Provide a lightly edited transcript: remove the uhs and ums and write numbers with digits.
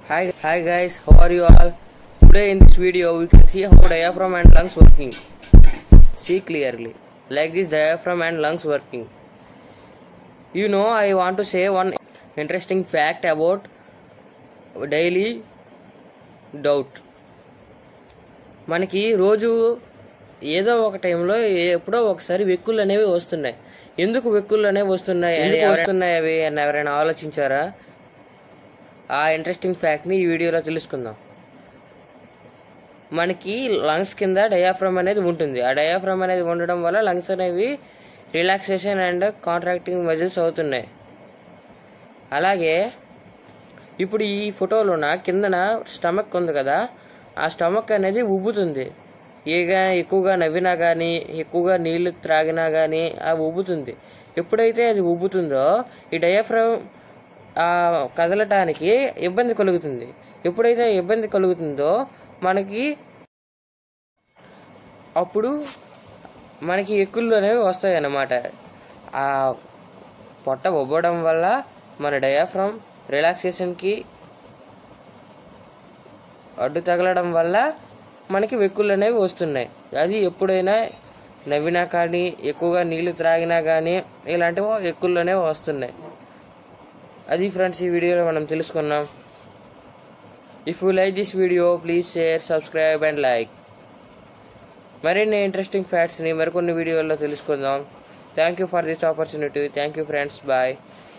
Hi guys, how are you all? Today in this video we can see how diaphragm and lungs working. See clearly. Like this diaphragm and lungs working. I want to say one interesting fact about daily doubt. మనకి రోజు ఏదో ఒక టైంలో ఎప్పుడో ఒకసారి వెక్కులు అనేవి వస్తున్నాయి. ఎందుకు వెక్కులు అనేవి వస్తున్నాయి అవి అని ఎవరైనా ఆలోచించారా? ఆ ఇంట్రెస్టింగ్ ఫ్యాక్ట్ని ఈ వీడియోలో తెలుసుకుందాం. మనకి లంగ్స్ కింద డయాఫ్రమ్ అనేది ఉంటుంది. ఆ డయాఫ్రమ్ అనేది ఉండడం వల్ల లంగ్స్ అనేవి రిలాక్సేషన్ అండ్ కాంట్రాక్టింగ్ మజిల్స్ అవుతున్నాయి. అలాగే ఇప్పుడు ఈ ఫోటోలోన కిందన స్టమక్ ఉంది కదా, ఆ స్టమక్ అనేది ఉబ్బుతుంది. ఎక్కువగా నవ్వినా కానీ ఎక్కువగా నీళ్లు త్రాగినా కానీ అది ఉబ్బుతుంది. ఎప్పుడైతే అది ఉబ్బుతుందో ఈ డయాఫ్రమ్ కదలటానికి ఇబ్బంది కలుగుతుంది. ఎప్పుడైతే ఇబ్బంది కలుగుతుందో అప్పుడు మనకి ఎక్కుళ్ళు అనేవి వస్తాయి అన్నమాట. ఆ పొట్ట ఉబ్బడం వల్ల మన డయాఫ్రమ్ రిలాక్సేషన్కి అడ్డు తగలడం వల్ల మనకి వెక్కుళ్ళు అనేవి వస్తున్నాయి. అది ఎప్పుడైనా నవ్వినా కానీ ఎక్కువగా నీళ్లు త్రాగినా కానీ ఇలాంటివి ఎక్కుళ్ళు అనేవి వస్తున్నాయి. అది ఫ్రెండ్స్ ఈ వీడియోలో మనం తెలుసుకున్నాం. If you like this video please share, subscribe and like. మరిన్ని ఇంట్రెస్టింగ్ ఫ్యాక్ట్స్ని మరికొన్ని వీడియోల్లో తెలుసుకుందాం. Thank you for this opportunity. Thank you friends. Bye.